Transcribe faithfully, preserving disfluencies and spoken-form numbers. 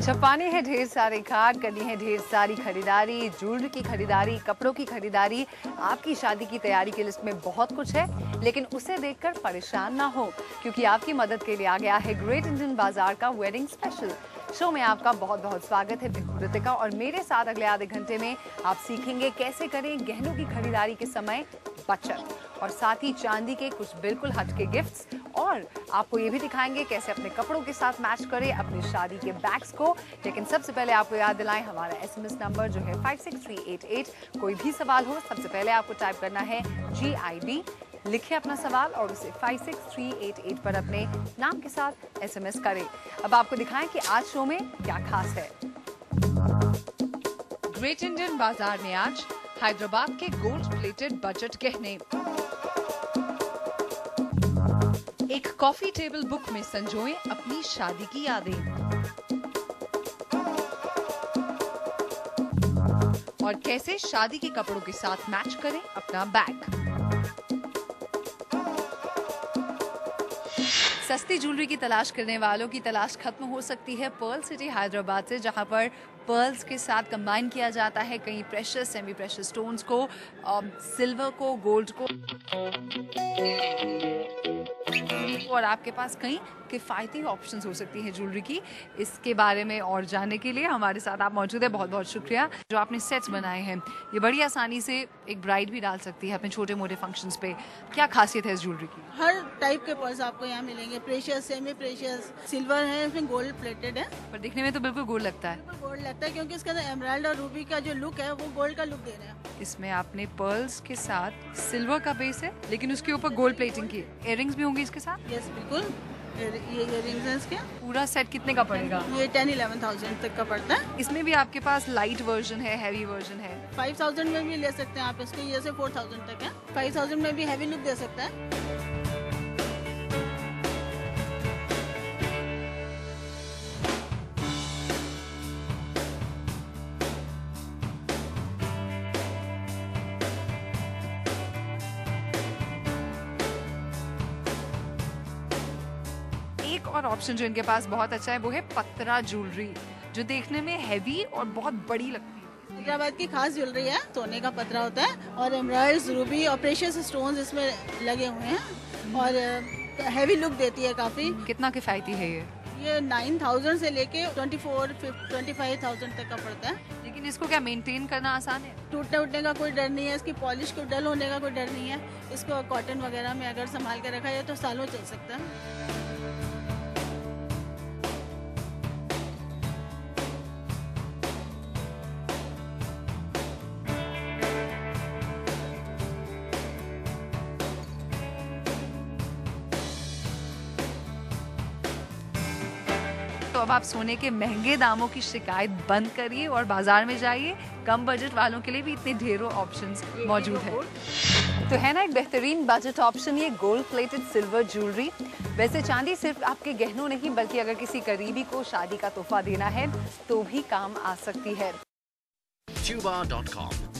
छपाने हैं ढेर सारे कार्ड, करनी है ढेर सारी खरीदारी, ज्वेलरी की खरीदारी, कपड़ों की खरीदारी। आपकी शादी की तैयारी की लिस्ट में बहुत कुछ है, लेकिन उसे देखकर परेशान ना हो, क्योंकि आपकी मदद के लिए आ गया है ग्रेट इंडियन बाजार का वेडिंग स्पेशल। शो में आपका बहुत बहुत स्वागत है। मैं कृतिका और मेरे साथ अगले आधे घंटे में आप सीखेंगे कैसे करें गहनों की खरीदारी के समय बचत, और साथ ही चांदी के कुछ बिल्कुल हटके गिफ्ट्स, और आपको ये भी दिखाएंगे कैसे अपने कपड़ों के साथ मैच करें अपनी शादी के बैग्स को। लेकिन सबसे पहले आपको याद दिलाएं हमारा एसएमएस नंबर जो है five six three eight eight. कोई भी सवाल हो सबसे पहले आपको टाइप करना है जी आई डी, लिखे अपना सवाल और उसे five six three eight eight पर अपने नाम के साथ एसएमएस करें। अब आपको दिखाएं कि आज शो में क्या खास है। ग्रेट इंडियन बाजार में आज हैदराबाद के गोल्ड प्लेटेड बजट गहने, एक कॉफी टेबल बुक में संजोएं अपनी शादी की यादें, और कैसे शादी के कपड़ों के साथ मैच करें अपना बैग। सस्ती ज्वेलरी की तलाश करने वालों की तलाश खत्म हो सकती है पर्ल सिटी हैदराबाद से, जहां पर पर्ल्स के साथ कंबाइन किया जाता है कई प्रेशियस सेमी प्रेशियस स्टोन्स को, सिल्वर को, गोल्ड को, और आपके पास कई किफ़ायती ऑप्शंस हो सकती हैं ज्वेलरी की। इसके बारे में और जानने के लिए हमारे साथ आप मौजूद है। बहुत बहुत शुक्रिया। जो आपने सेट्स बनाए हैं ये बड़ी आसानी से एक ब्राइड भी डाल सकती है अपने छोटे मोटे फंक्शंस पे। क्या खासियत है इस ज्वेलरी की? हर टाइप के पर्स आपको यहाँ मिलेंगे, प्रेशियस, सेमी प्रेशियस, सिल्वर है, इसमें गोल्ड प्लेटेड है। पर दिखने में तो बिल्कुल गोल्ड लगता है। बिल्कुल गोल्ड लगता है क्योंकि इसके अंदर एमराल्ड और रूबी का जो लुक है वो गोल्ड का लुक दे रहे हैं। इसमें आपने पर्ल्स के साथ सिल्वर का बेस है, लेकिन उसके ऊपर गोल्ड प्लेटिंग की। इयररिंग्स भी होंगे इसके साथ? यस बिल्कुल, ये इयररिंग्स हैं इसके। पूरा सेट कितने का पड़ेगा? ये टेन इलेवन थाउजेंड तक का पड़ता है। इसमें भी आपके पास लाइट वर्जन है, हैवी वर्जन है। फाइव थाउजेंड में भी ले सकते हैं आप इसके, ये से फोर थाउजेंड तक है। फाइव थाउजेंड में भी हैवी लुक दे सकता है। एक और ऑप्शन जो इनके पास बहुत अच्छा है वो है पत्रा ज्वेलरी, जो देखने में हैवी और बहुत बड़ी लगती है। हैदराबाद की खास ज्वेलरी है, सोने का पतरा होता है और एमराल्ड्स, रूबी और प्रेशियस स्टोन्स इसमें लगे हुए हैं, और हैवी लुक देती है काफी। कितना किफायती है ये? ये नाइन थाउजेंड से लेके twenty four twenty five thousand तक का पड़ता है। लेकिन इसको क्या मेंटेन करना आसान है? टूटने उठने का कोई डर नहीं है, इसकी पॉलिश को डल होने का कोई डर नहीं है। इसको कॉटन वगैरह में अगर संभाल के रखा जाए तो सालों चल सकता है। तो अब आप सोने के महंगे दामों की शिकायत बंद करिए और बाजार में जाइए। कम बजट वालों के लिए भी इतने ढेरों ऑप्शंस मौजूद हैं। तो है ना एक बेहतरीन बजट ऑप्शन ये गोल्ड प्लेटेड सिल्वर ज्वेलरी। वैसे चांदी सिर्फ आपके गहनों नहीं, बल्कि अगर किसी करीबी को शादी का तोहफा देना है तो भी काम आ सकती है। Tuba dot com